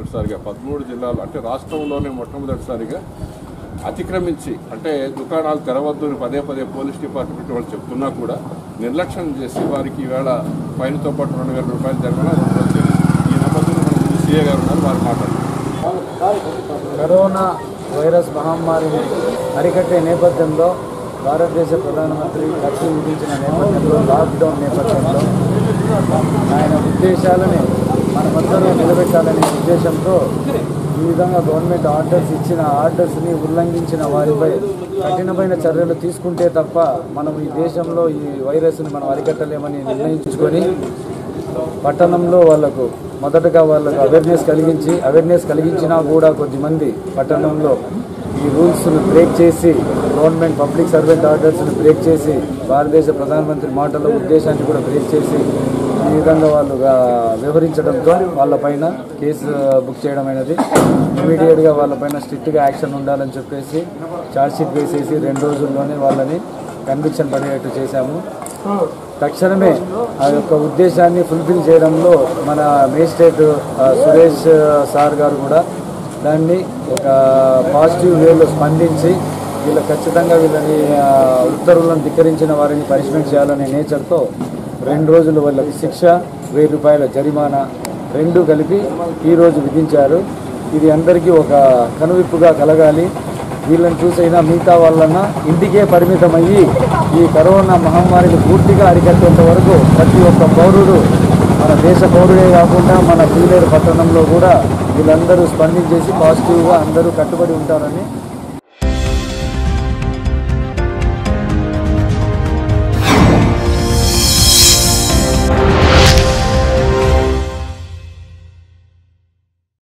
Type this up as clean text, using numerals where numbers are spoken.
మొట్టమొదటిసారిగా 13 జిల్లాలు అంటే రాష్ట్రంలోనే మొట్టమొదటిసారిగా అతిక్రమించి అంటే దుకాణాలు తెరవద్దు పదే పదే పోలీస్ డిపార్ట్మెంట్ వాళ్ళు చెప్తున్నా కూడా నిర్లక్ష్యం చేసి వారికి ఈవేళ ఫైన్తో పాటు 2,000 రూపాయలు జరిగిన ఈ నమ్మకంలో మన సీఏ గారు ఉన్నారు, వారు మాట్లాడుతున్నారు. కరోనా వైరస్ మహమ్మారిని అరికట్టే నేపథ్యంలో భారతదేశ ప్రధానమంత్రి కర్ఫ్యూ విధించిన నేపథ్యంలో, లాక్డౌన్ నేపథ్యంలో ఆయన ఉద్దేశాలని మనమందరూ నిలబెట్టాలనే ఉద్దేశంతో ఈ విధంగా గవర్నమెంట్ ఆర్డర్స్ ఇచ్చిన ఆర్డర్స్ని ఉల్లంఘించిన వారిపై కఠినమైన చర్యలు తీసుకుంటే తప్ప మనం ఈ దేశంలో ఈ వైరస్ని మనం అరికట్టలేమని నిర్ణయించుకొని పట్టణంలో వాళ్ళకు మొదటగా వాళ్ళకు అవేర్నెస్ కలిగించినా కూడా కొద్దిమంది పట్టణంలో ఈ రూల్స్ను బ్రేక్ చేసి గవర్నమెంట్ పబ్లిక్ సర్వెంట్ ఆర్డర్స్ని బ్రేక్ చేసి భారతదేశ ప్రధానమంత్రి మాటల ఉద్దేశాన్ని కూడా బ్రేక్ చేసి ఈ విధంగా వాళ్ళు వ్యవహరించడంతో వాళ్ళపైన కేసు బుక్ చేయడం అనేది ఇమీడియట్గా వాళ్ళపైన స్ట్రిక్ట్గా యాక్షన్ ఉండాలని చెప్పేసి ఛార్జ్షీట్ వేసేసి 2 రోజుల్లోనే వాళ్ళని కన్విక్షన్ పడేటట్టు చేశాము. తక్షణమే ఆ యొక్క ఉద్దేశాన్ని ఫుల్ఫిల్ చేయడంలో మన మేజిస్ట్రేట్ సురేష్ సార్ గారు కూడా దాన్ని ఒక పాజిటివ్ వేలో స్పందించి ఖచ్చితంగా వీళ్ళని ఉత్తర్వులను ధిక్కరించిన వారిని పనిష్మెంట్ చేయాలనే నేచర్తో 2 రోజులు వాళ్ళకి శిక్ష, 1000 రూపాయల జరిమానా 2 కలిపి ఈరోజు విధించారు. ఇది అందరికీ ఒక కనువిప్పుగా కలగాలి. వీళ్ళని చూసైనా మిగతా వాళ్ళన్నా ఇంటికే పరిమితమయ్యి ఈ కరోనా మహమ్మారిని పూర్తిగా అరికట్టేంత వరకు ప్రతి ఒక్క పౌరుడు, మన దేశ పౌరుడే కాకుండా మన పీలేరు పట్టణంలో కూడా వీళ్ళందరూ స్పందించేసి పాజిటివ్గా అందరూ కట్టుబడి ఉంటారని